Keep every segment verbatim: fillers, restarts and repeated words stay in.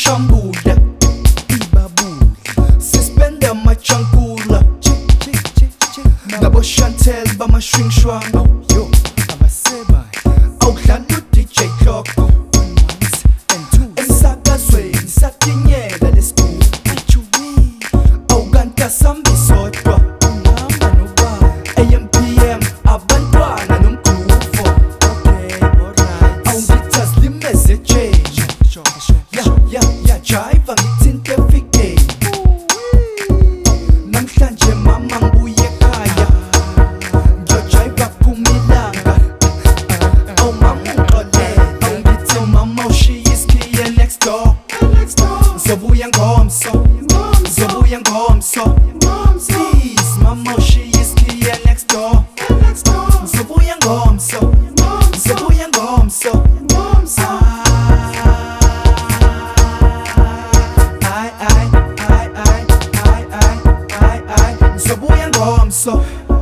chambula ibabula sispenda machankula nabo Chantel bamashwingshwanga yo abaseba awudlala u-D J Clock emsakazweni satinyela lesigubhu awukanta sambi sodwa A M P M abantwana nomgruvo awungitha slimeze change ya ya ya jive ngithinte efikeni namhlanje mama ngibuye ekhaya ngiyojive phumilanga awu mama ungixolele awungithe mama ushiye iskiye next door ngizobuya ngomso ngizobuya ngomso please mama ushiye iskiye next door ngizobuya ngomso ngizobuya ngomso ay ay ay ay ay ay ay ay ngizobuya ngomso.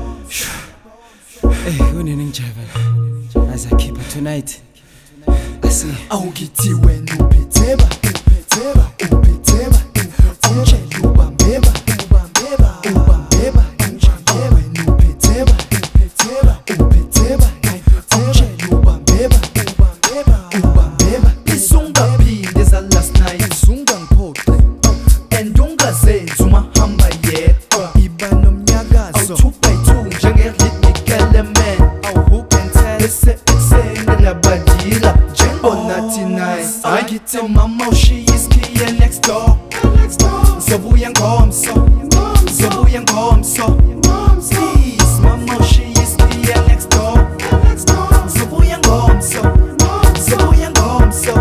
Hey, unini ngijayiva as I keep it tonight. I see. Awukithi wena uphetheba uphetheba uphetheba awutshela ubambeba ubambeba ubambeba awutshela wena uphetheba uphetheba uphetheba awutshela ubambeba ubambeba ubambeba isungaphinde za last night zungangiphoxe and ungazenzi uma hamba yedwa iba nomnyakazo awu two by two njenge-rhythmic element awu who can tell bese ekuseni labadila njengonathi nice angithe mama ushiye iskiye next door ngizobuya ngomso ngizobuya ngomso please mama ushiye iskiye next door ngizobuya ngomso ngizobuya ngomso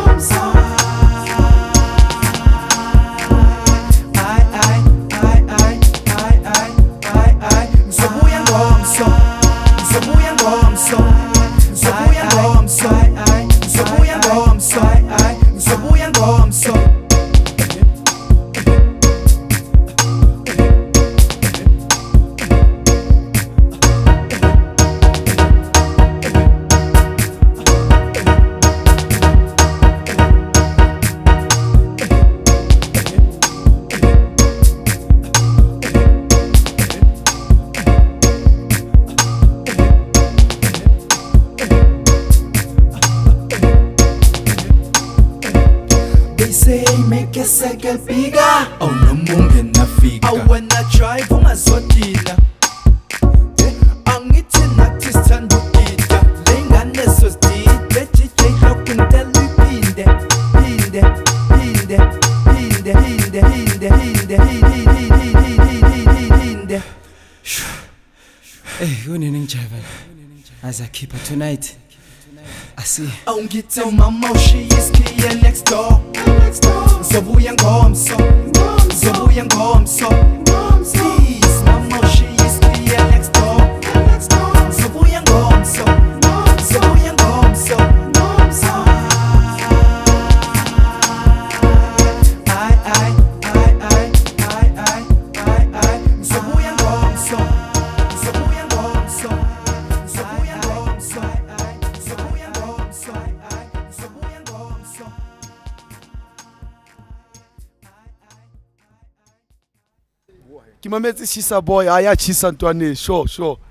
ay ay ay ay ay ay ay ay ngizobuya ngomso ngizobuya ngomso ngizobuya ngomso ngizobuya ngomso ngizobuya ngomso. They say make a second bigger. Oh no munge nafika. I wanna drive ungazodila. Angithi nathi sithanda ukida. Lengane sozidide D J Clock ngitela uphinde phinde phinde phinde phinde phinde phinde phinde. Hey, unini ngijayiva as I keep it tonight. I see. Awungithe mama ushiye iskiye next door ngizobuya ngomso ngizobuya ngomso please mama ushiye iskiye next door ngizobuya ngomso ngizobuya ngomso ay ay ay ay ay ay ay ay ngizobuya ngomso ngizobuya ngomso ngizobuya ngomso ngizobuya ngomso ngizobuya ngomso. Ke mametse Chisa boy aya Chisa ntwane sure sure